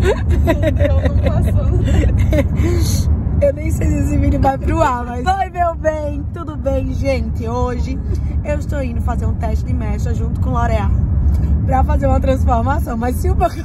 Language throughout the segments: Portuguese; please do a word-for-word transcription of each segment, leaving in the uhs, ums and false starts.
Não, não passou. Eu nem sei se esse vídeo vai pro ar, mas... Oi, meu bem! Tudo bem, gente? Hoje eu estou indo fazer um teste de mecha junto com L'Oréal pra fazer uma transformação, mas se o meu...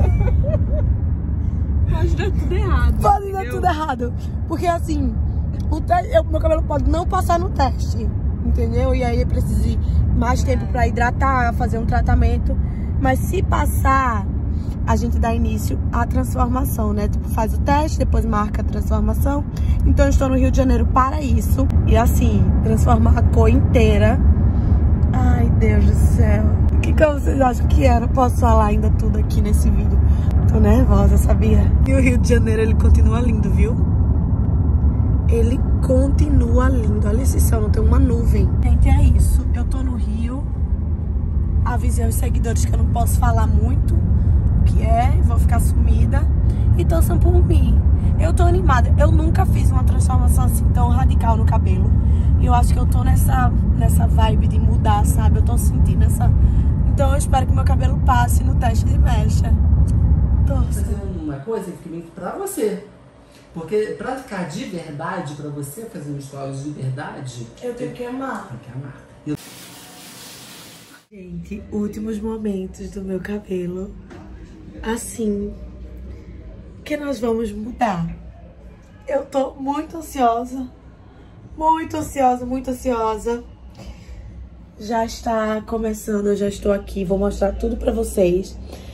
Pode dar tudo errado. Pode dar tudo errado. Porque assim, o te... eu, meu cabelo pode não passar no teste, entendeu? E aí eu preciso de mais tempo pra hidratar, fazer um tratamento. Mas se passar, a gente dá início à transformação, né? Tipo, faz o teste, depois marca a transformação. Então eu estou no Rio de Janeiro para isso. E assim, transformar a cor inteira. Ai, Deus do céu. O que, que vocês acham que é? Não posso falar ainda tudo aqui nesse vídeo. Tô nervosa, sabia? E o Rio de Janeiro, ele continua lindo, viu? Ele continua lindo. Olha esse céu, não tem uma nuvem. Gente, é isso. Eu tô no Rio. Avisei aos seguidores que eu não posso falar muito o que é, vou ficar sumida. E torçam por mim. Eu tô animada. Eu nunca fiz uma transformação assim tão radical no cabelo. E eu acho que eu tô nessa, nessa vibe de mudar, sabe? Eu tô sentindo essa... Então eu espero que meu cabelo passe no teste de mecha. Torça. Fazer uma coisa que fique bem pra você. Porque pra ficar de verdade, pra você fazer um stories de verdade... Eu tenho que amar. Tem que amar. Eu... Gente, últimos momentos do meu cabelo. Assim, que nós vamos mudar. Eu tô muito ansiosa. Muito ansiosa, muito ansiosa. Já está começando, eu já estou aqui. Vou mostrar tudo pra vocês.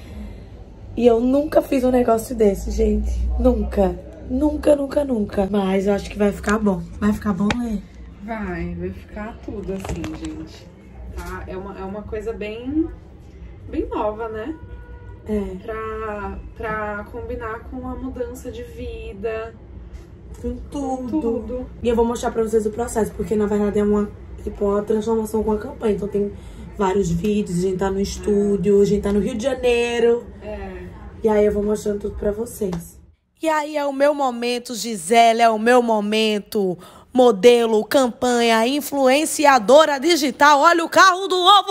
E eu nunca fiz um negócio desse, gente. Nunca. Nunca, nunca, nunca. Mas eu acho que vai ficar bom. Vai ficar bom, né? Vai, vai ficar tudo assim, gente. Tá? É uma, é uma coisa bem, bem nova, né? É. Pra, pra combinar com a mudança de vida. Com tudo. Com tudo. E eu vou mostrar pra vocês o processo, porque na verdade é uma, tipo, uma transformação com a campanha. Então tem vários vídeos, a gente tá no estúdio, a gente tá no Rio de Janeiro. É. E aí eu vou mostrando tudo pra vocês. E aí é o meu momento, Gisele, é o meu momento. Modelo, campanha, influenciadora digital. Olha o carro do ovo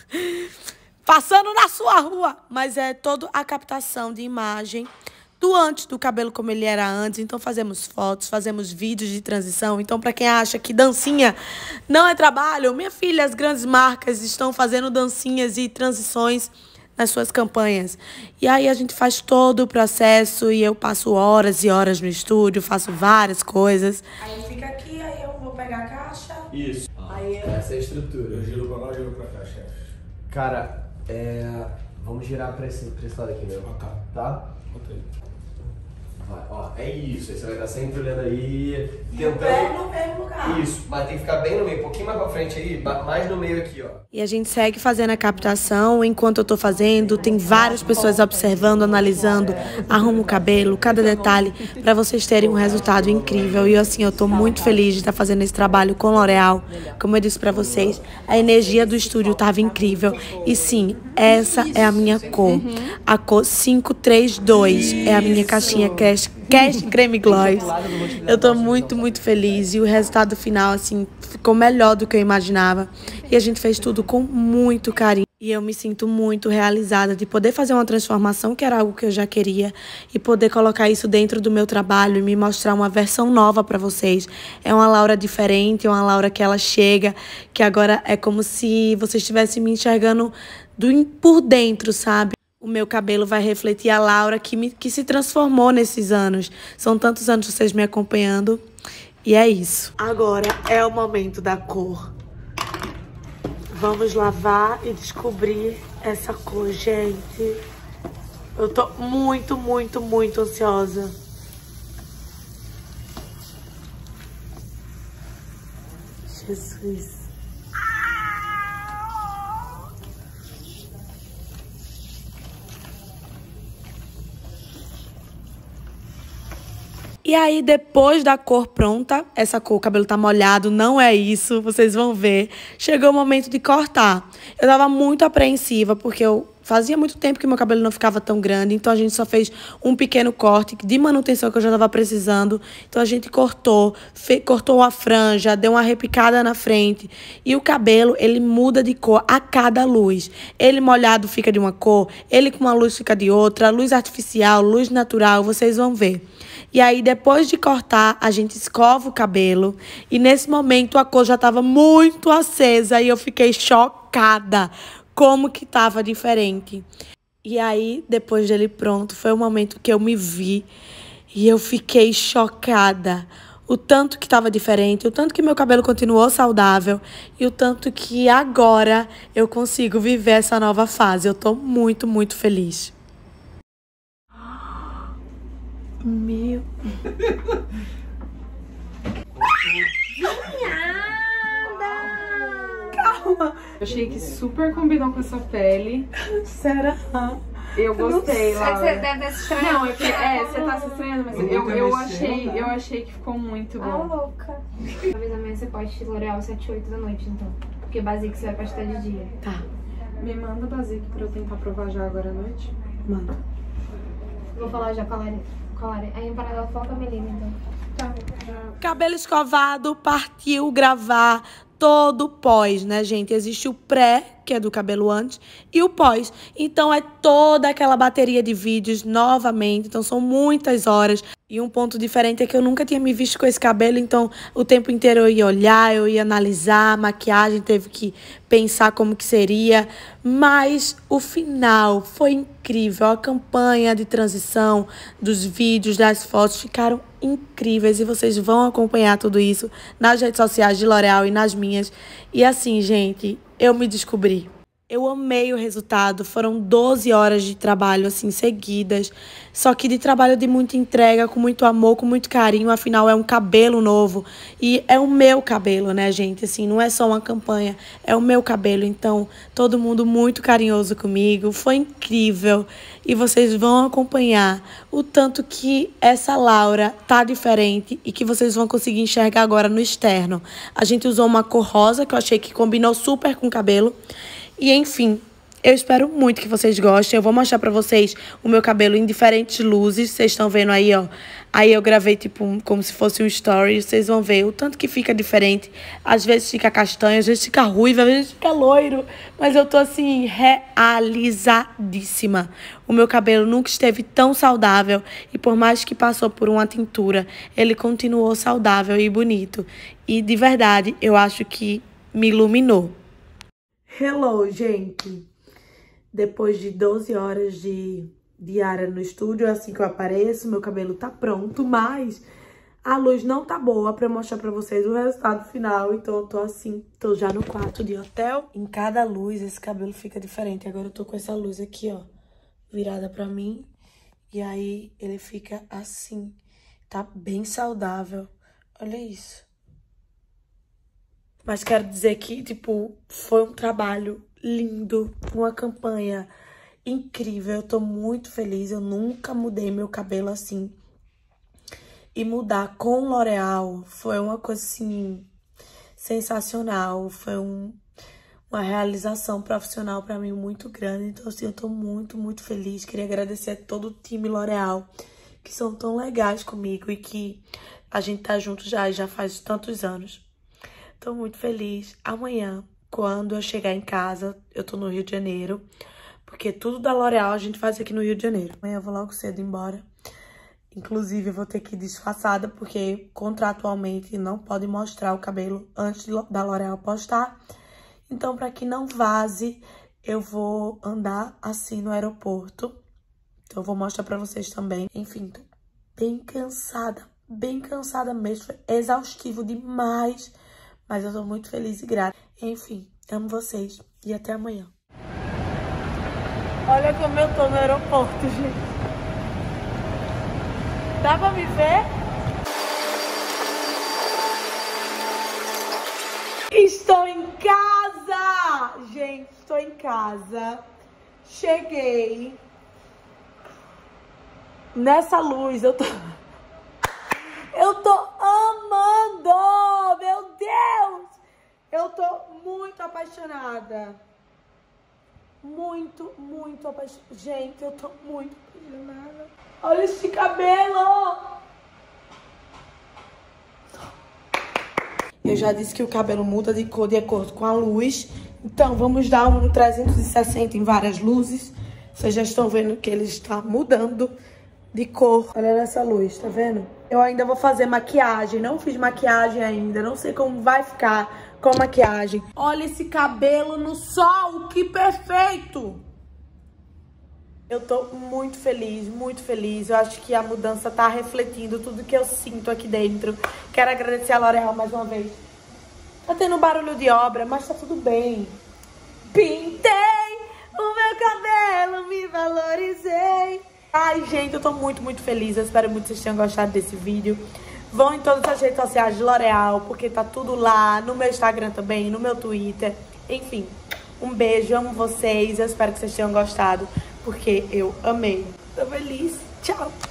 passando na sua rua. Mas é toda a captação de imagem do antes do cabelo como ele era antes. Então fazemos fotos, fazemos vídeos de transição. Então para quem acha que dancinha não é trabalho, minha filha, as grandes marcas estão fazendo dancinhas e transições nas suas campanhas. E aí a gente faz todo o processo e eu passo horas e horas no estúdio, faço várias coisas. Aí fica aqui, aí eu vou pegar a caixa. Isso. Aí eu... Essa é a estrutura. Eu giro pra lá, giro pra cá, chefe. Cara, é... vamos girar pra esse, pra esse lado aqui, meu. Tá. Tá? Botei. Vai, ó, é isso. Aí você vai estar sempre olhando aí, E o pé no mesmo lugar. Isso, mas tem que ficar bem no meio, um pouquinho mais pra frente aí, mais no meio aqui, ó. E a gente segue fazendo a captação. Enquanto eu tô fazendo, tem várias pessoas observando, analisando, arrumo o cabelo, cada detalhe, pra vocês terem um resultado incrível. E assim, eu tô muito feliz de estar fazendo esse trabalho com L'Oréal. Como eu disse pra vocês, a energia do estúdio tava incrível. E sim, essa é a minha cor. A cor cinco três dois é a minha caixinha Cash, Cash Creme Gloss. Eu tô muito, muito feliz. E o resultado final, assim, ficou melhor do que eu imaginava. E a gente fez tudo com muito carinho. E eu me sinto muito realizada de poder fazer uma transformação, que era algo que eu já queria, e poder colocar isso dentro do meu trabalho e me mostrar uma versão nova pra vocês. É uma Laura diferente, é uma Laura que ela chega, que agora é como se vocês estivessem me enxergando do, por dentro, sabe? O meu cabelo vai refletir a Laura que, me, que se transformou nesses anos. São tantos anos vocês me acompanhando. E é isso. Agora é o momento da cor. Vamos lavar e descobrir essa cor, gente. Eu tô muito, muito, muito ansiosa. Jesus. E aí, depois da cor pronta, essa cor, o cabelo tá molhado, não é isso, vocês vão ver. Chegou o momento de cortar. Eu tava muito apreensiva, porque eu fazia muito tempo que meu cabelo não ficava tão grande, então a gente só fez um pequeno corte de manutenção que eu já estava precisando. Então a gente cortou, fe, cortou a franja, deu uma repicada na frente. E o cabelo, ele muda de cor a cada luz. Ele molhado fica de uma cor, ele com uma luz fica de outra, luz artificial, luz natural, vocês vão ver. E aí, depois de cortar, a gente escova o cabelo. E nesse momento, a cor já estava muito acesa e eu fiquei chocada como que estava diferente. E aí, depois dele pronto, foi o momento que eu me vi e eu fiquei chocada. O tanto que estava diferente, o tanto que meu cabelo continuou saudável e o tanto que agora eu consigo viver essa nova fase. Eu tô muito, muito feliz. Meu... Calma! Eu achei que super combinou com essa pele. Será? Eu gostei, Só Laura. que você deve se estranhar. Não, é que é, você tá se estranhando, mas Eu eu, nunca eu, mexi, achei, não. eu achei que ficou muito Ah, bom. louca. Talvez amanhã você poste L'Oreal sete, oito da noite, então. Porque basic você vai postar de dia. Tá, Me manda basic pra eu tentar provar já agora à noite. manda. Vou falar já com a Lari. Com a Lari. Aí em paralelo foca a Melina, então. Tá, já. Cabelo escovado, partiu gravar todo o pós, né, gente? Existe o pré, que é do cabelo antes, e o pós. Então, é toda aquela bateria de vídeos novamente. Então, são muitas horas. E um ponto diferente é que eu nunca tinha me visto com esse cabelo, então o tempo inteiro eu ia olhar, eu ia analisar, a maquiagem teve que pensar como que seria. Mas o final foi incrível. A campanha de transição dos vídeos, das fotos ficaram incríveis e vocês vão acompanhar tudo isso nas redes sociais de L'Oreal e nas minhas. E assim, gente, eu me descobri. Eu amei o resultado, foram doze horas de trabalho, assim, seguidas, só que de trabalho de muita entrega, com muito amor, com muito carinho, afinal é um cabelo novo e é o meu cabelo, né, gente, assim, não é só uma campanha, é o meu cabelo, então todo mundo muito carinhoso comigo, foi incrível e vocês vão acompanhar o tanto que essa Laura tá diferente e que vocês vão conseguir enxergar agora no externo. A gente usou uma cor rosa, que eu achei que combinou super com o cabelo. E, enfim, eu espero muito que vocês gostem. Eu vou mostrar pra vocês o meu cabelo em diferentes luzes. Vocês estão vendo aí, ó. Aí eu gravei, tipo, um, como se fosse um story. Vocês vão ver o tanto que fica diferente. Às vezes fica castanho, às vezes fica ruiva, às vezes fica loiro. Mas eu tô, assim, realizadíssima. O meu cabelo nunca esteve tão saudável. E por mais que passou por uma tintura, ele continuou saudável e bonito. E, de verdade, eu acho que me iluminou. Hello, gente! Depois de doze horas de diária no estúdio, é assim que eu apareço, meu cabelo tá pronto, mas a luz não tá boa pra mostrar pra vocês o resultado final, então eu tô assim, tô já no quarto de hotel. Em cada luz esse cabelo fica diferente, agora eu tô com essa luz aqui, ó, virada pra mim, e aí ele fica assim, tá bem saudável, olha isso. Mas quero dizer que, tipo, foi um trabalho lindo, uma campanha incrível. Eu tô muito feliz, eu nunca mudei meu cabelo assim. E mudar com L'Oreal foi uma coisa, assim, sensacional. Foi um, uma realização profissional pra mim muito grande. Então, assim, eu tô muito, muito feliz. Queria agradecer a todo o time L'Oreal, que são tão legais comigo e que a gente tá junto já, já faz tantos anos. Tô muito feliz. Amanhã, quando eu chegar em casa, eu tô no Rio de Janeiro, porque tudo da L'Oreal a gente faz aqui no Rio de Janeiro. Amanhã eu vou logo cedo embora. Inclusive, eu vou ter que ir disfarçada, porque contratualmente não pode mostrar o cabelo antes da L'Oreal postar. Então, pra que não vaze, eu vou andar assim no aeroporto. Então, eu vou mostrar pra vocês também. Enfim, tô bem cansada, bem cansada mesmo. Foi exaustivo demais. Mas eu tô muito feliz e grata. Enfim, amo vocês. E até amanhã. Olha como eu tô no aeroporto, gente. Dá pra me ver? Estou em casa! Gente, estou em casa. Cheguei. Nessa luz, eu tô... Eu tô amando! Meu Deus! Eu tô muito apaixonada. muito, muito apaixonada. Gente, eu tô muito apaixonada. Olha esse cabelo! Eu já disse que o cabelo muda de cor de acordo com a luz. Então, vamos dar um trezentos e sessenta em várias luzes. Vocês já estão vendo que ele está mudando de cor. Olha nessa luz, tá vendo? Eu ainda vou fazer maquiagem. Não fiz maquiagem ainda. Não sei como vai ficar com maquiagem. Olha esse cabelo no sol. Que perfeito! Eu tô muito feliz, muito feliz. Eu acho que a mudança tá refletindo tudo que eu sinto aqui dentro. Quero agradecer a L'Oréal mais uma vez. Tá tendo barulho de obra, mas tá tudo bem. Pintei o meu cabelo, me valorizei. Ai, gente, eu tô muito, muito feliz. Eu espero muito que vocês tenham gostado desse vídeo. Vão em todas as redes sociais de L'Oréal, porque tá tudo lá. No meu Instagram também, no meu Twitter. Enfim, um beijo, amo vocês. Eu espero que vocês tenham gostado, porque eu amei. Tô feliz. Tchau.